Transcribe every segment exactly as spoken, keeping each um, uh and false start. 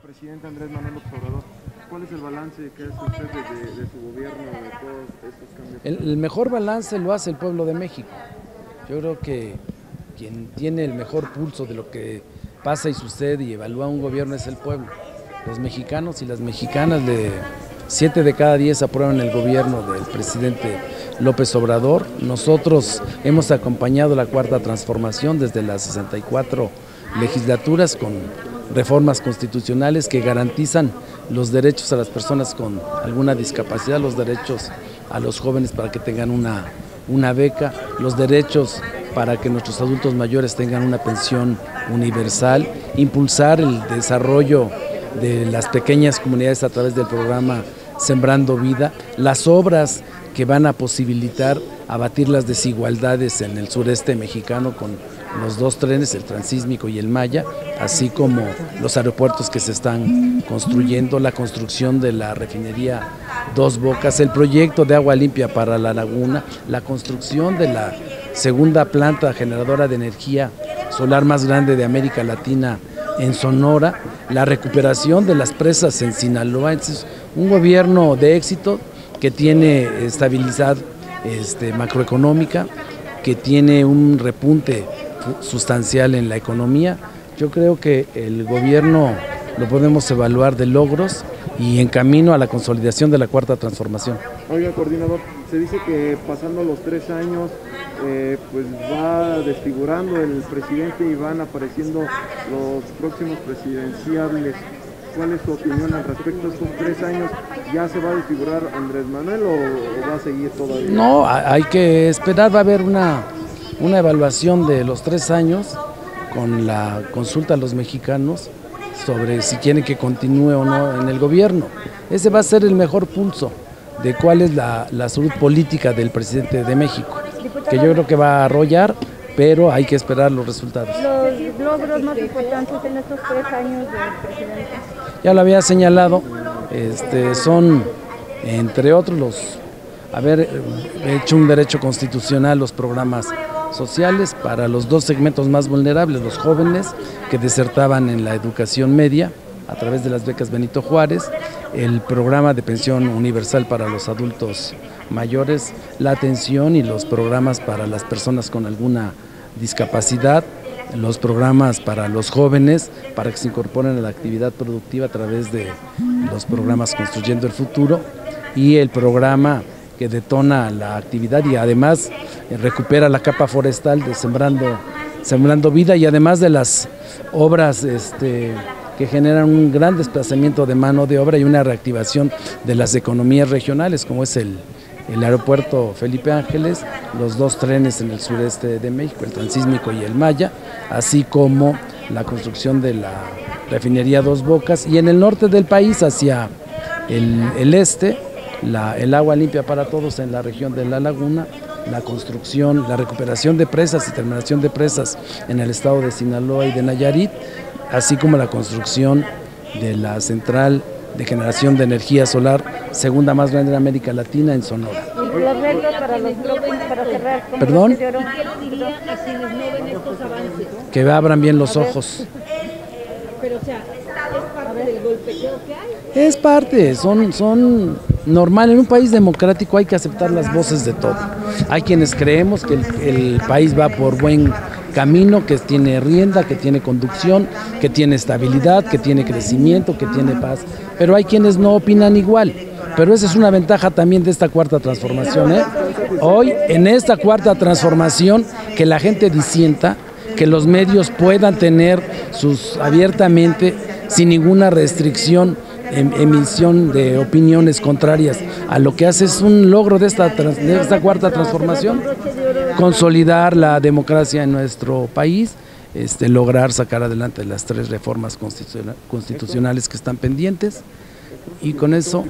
presidente Andrés Manuel López Obrador, ¿cuál es el balance que hace usted de, de su gobierno, de todos estos cambios? El, el mejor balance lo hace el pueblo de México. Yo creo que quien tiene el mejor pulso de lo que pasa y sucede y evalúa un gobierno es el pueblo. Los mexicanos y las mexicanas, de siete de cada diez aprueban el gobierno del presidente López Obrador. Nosotros hemos acompañado la Cuarta Transformación desde las sesenta y cuatro legislaturas con reformas constitucionales que garantizan los derechos a las personas con alguna discapacidad, los derechos a los jóvenes para que tengan una, una beca, los derechos para que nuestros adultos mayores tengan una pensión universal, impulsar el desarrollo de las pequeñas comunidades a través del programa Sembrando Vida, las obras que van a posibilitar abatir las desigualdades en el sureste mexicano con los dos trenes, el Transísmico y el Maya, así como los aeropuertos que se están construyendo, la construcción de la refinería Dos Bocas, el proyecto de agua limpia para la laguna, la construcción de la segunda planta generadora de energía solar más grande de América Latina en Sonora, la recuperación de las presas en Sinaloa. Es un gobierno de éxito que tiene estabilidad este, macroeconómica, que tiene un repunte sustancial en la economía. Yo creo que el gobierno lo podemos evaluar de logros y en camino a la consolidación de la Cuarta Transformación. Oiga, coordinador, se dice que pasando los tres años eh, pues va desfigurando el presidente y van apareciendo los próximos presidenciables. ¿Cuál es su opinión al respecto de estos tres años? ¿Ya se va a desfigurar Andrés Manuel o, o va a seguir todavía? No, hay que esperar, va a haber una, una evaluación de los tres años con la consulta a los mexicanos sobre si quieren que continúe o no en el gobierno. Ese va a ser el mejor pulso de cuál es la, la salud política del presidente de México, que yo creo que va a arrollar, pero hay que esperar los resultados. Los logros más importantes en estos tres años del presidente. Ya lo había señalado, este, son entre otros los haber hecho un derecho constitucional, los programas sociales para los dos segmentos más vulnerables, los jóvenes que desertaban en la educación media a través de las becas Benito Juárez, el programa de pensión universal para los adultos mayores, la atención y los programas para las personas con alguna discapacidad, los programas para los jóvenes, para que se incorporen a la actividad productiva a través de los programas Construyendo el Futuro, y el programa que detona la actividad y además recupera la capa forestal de Sembrando, Sembrando Vida, y además de las obras este, que generan un gran desplazamiento de mano de obra y una reactivación de las economías regionales, como es el, el aeropuerto Felipe Ángeles, los dos trenes en el sureste de México, el Transísmico y el Maya, así como la construcción de la refinería Dos Bocas, y en el norte del país hacia el, el este, la, el agua limpia para todos en la región de La Laguna, la construcción, la recuperación de presas y terminación de presas en el estado de Sinaloa y de Nayarit, así como la construcción de la central de generación de energía solar, segunda más grande de América Latina, en Sonora. Los retos para los próximos, para cerrar. ¿Perdón? ¿Qué diría a quienes no ven estos avances? Que abran bien los ojos. Pero, o sea, ¿es parte del golpeteo que hay? Es parte, son, son normal. En un país democrático hay que aceptar las voces de todo. Hay quienes creemos que el, el país va por buen camino, que tiene rienda, que tiene conducción, que tiene estabilidad, que tiene crecimiento, que tiene paz. Pero hay quienes no opinan igual. Pero esa es una ventaja también de esta Cuarta Transformación, ¿eh? Hoy, en esta Cuarta Transformación, que la gente disienta, que los medios puedan tener sus abiertamente, sin ninguna restricción, en emisión de opiniones contrarias a lo que hace, es un logro de esta, de esta Cuarta Transformación, consolidar la democracia en nuestro país, este, lograr sacar adelante las tres reformas constitucionales que están pendientes, y con eso,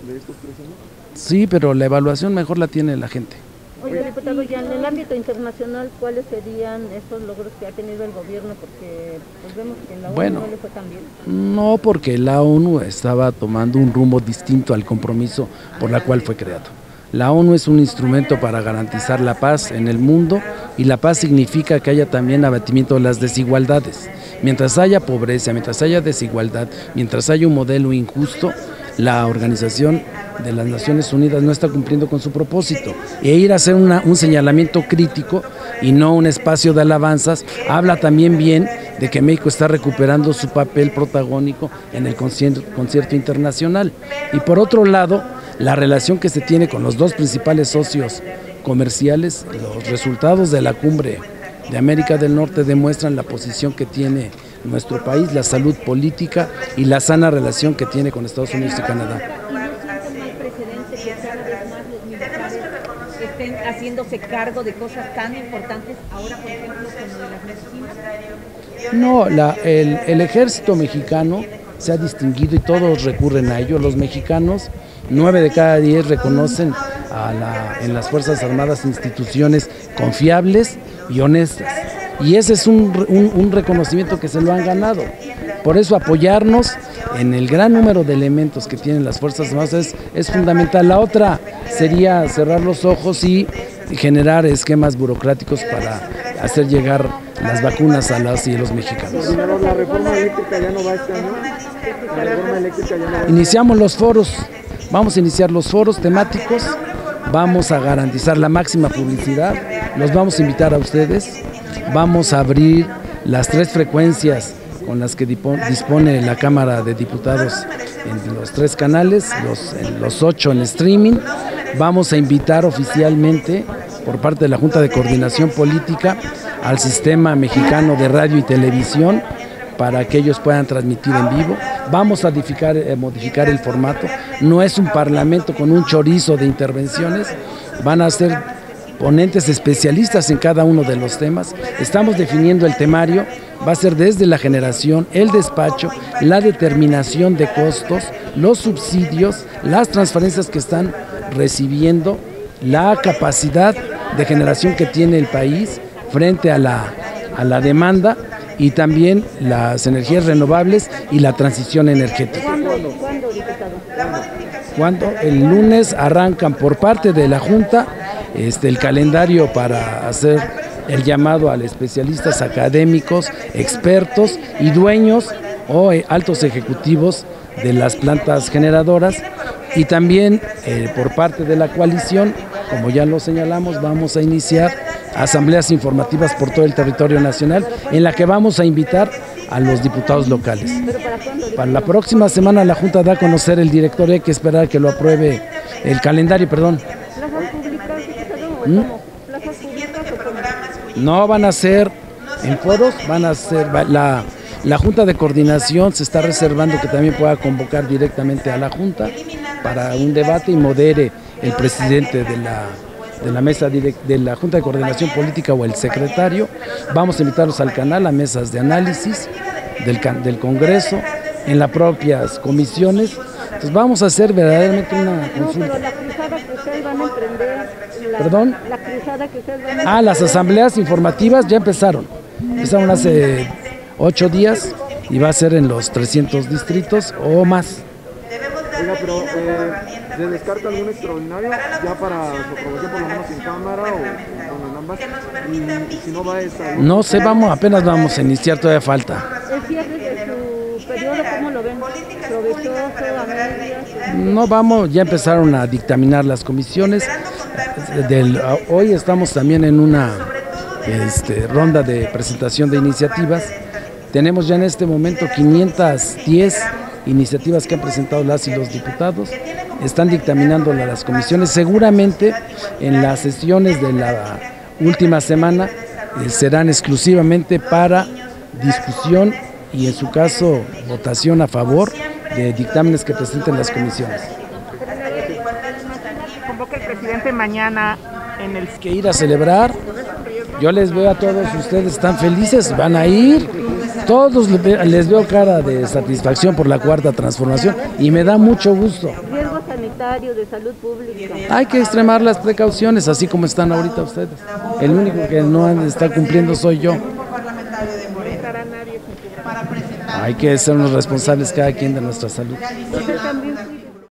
sí, pero la evaluación mejor la tiene la gente. Oye, diputado, ya en el ámbito internacional, ¿cuáles serían estos logros que ha tenido el gobierno? Porque pues vemos que en la ONU bueno, no le fue tan bien. No, porque la ONU estaba tomando un rumbo distinto al compromiso por la cual fue creado. La ONU es un instrumento para garantizar la paz en el mundo, y la paz significa que haya también abatimiento de las desigualdades. Mientras haya pobreza, mientras haya desigualdad, mientras haya un modelo injusto, la Organización de las Naciones Unidas no está cumpliendo con su propósito. E ir a hacer una, un señalamiento crítico y no un espacio de alabanzas, habla también bien de que México está recuperando su papel protagónico en el concierto, concierto internacional. Y por otro lado, la relación que se tiene con los dos principales socios comerciales, los resultados de la cumbre de América del Norte demuestran la posición que tiene nuestro país, la salud política y la sana relación que tiene con Estados Unidos y Canadá. ¿Y no sienten mal precedente que cada vez más los militares estén haciéndose cargo de cosas tan importantes ahora, por ejemplo, como de las medicinas? No, la, el, el ejército mexicano se ha distinguido y todos recurren a ello. Los mexicanos, nueve de cada diez reconocen a la, en las Fuerzas Armadas instituciones confiables y honestas. Y ese es un, un, un reconocimiento que se lo han ganado. Por eso apoyarnos en el gran número de elementos que tienen las Fuerzas Armadas es, es fundamental. La otra sería cerrar los ojos y generar esquemas burocráticos para hacer llegar las vacunas a las y los mexicanos. ¿La reforma eléctrica ya no va este año? ¿La reforma eléctrica ya no va? Iniciamos los foros, vamos a iniciar los foros temáticos, vamos a garantizar la máxima publicidad, los vamos a invitar a ustedes, vamos a abrir las tres frecuencias con las que dispone la Cámara de Diputados en los tres canales, los, en los ocho en streaming. Vamos a invitar oficialmente por parte de la Junta de Coordinación Política al Sistema Mexicano de Radio y Televisión para que ellos puedan transmitir en vivo. Vamos a modificar, eh, modificar el formato. No es un parlamento con un chorizo de intervenciones, van a ser ponentes especialistas en cada uno de los temas. Estamos definiendo el temario, va a ser desde la generación, el despacho, la determinación de costos, los subsidios, las transferencias que están recibiendo, la capacidad de generación que tiene el país frente a la, a la demanda y también las energías renovables y la transición energética. ¿Cuándo, ¿cuándo, diputado? Cuando el lunes arrancan por parte de la Junta este, el calendario para hacer el llamado a especialistas académicos, expertos y dueños o eh, altos ejecutivos de las plantas generadoras, y también eh, por parte de la coalición, como ya lo señalamos, vamos a iniciar asambleas informativas por todo el territorio nacional en la que vamos a invitar a los diputados locales. ¿Pero para cuándo? Para la próxima semana la Junta da a conocer el directorio, hay que esperar que lo apruebe el calendario, perdón. ¿Plazas públicas, diputado, o ¿Mm? cómo? ¿Plazas públicas o cómo? No van a ser en foros, van a ser la, la Junta de Coordinación se está reservando que también pueda convocar directamente a la Junta para un debate y modere el presidente de la de la mesa direct, de la Junta de Coordinación Política o el secretario. Vamos a invitarlos al canal, a mesas de análisis del, del Congreso, en las propias comisiones. Entonces vamos a hacer verdaderamente una consulta. No, pero la cruzada que ustedes van a emprender... La, ¿Perdón? La cruzada que ustedes van a emprender... Ah, las asambleas informativas ya empezaron. Empezaron hace ocho días y va a ser en los trescientos distritos o más. Oiga, pero eh, ¿se descarta algún extraordinario ya para su aprobación por lo menos en Cámara o con ambas? Y, y si no va a esta... No sé, vamos, apenas vamos a iniciar, todavía falta. El cierre de su periodo, ¿cómo lo ven? ¿Provechoso, a medias? No vamos, ya empezaron a dictaminar las comisiones. Del, hoy estamos también en una este, ronda de presentación de iniciativas. Tenemos ya en este momento quinientas diez iniciativas que han presentado las y los diputados, están dictaminando las comisiones. Seguramente en las sesiones de la última semana eh, serán exclusivamente para discusión y en su caso votación a favor de dictámenes que presenten las comisiones. Convoca el presidente mañana en el... Que ir a celebrar, yo les veo a todos ustedes, están felices, van a ir. Todos les veo cara de satisfacción por la cuarta transformación y me da mucho gusto. Riesgo sanitario, de salud pública. Hay que extremar las precauciones, así como están ahorita ustedes. El único que no está cumpliendo soy yo. Hay que ser unos responsables cada quien de nuestra salud. Usted también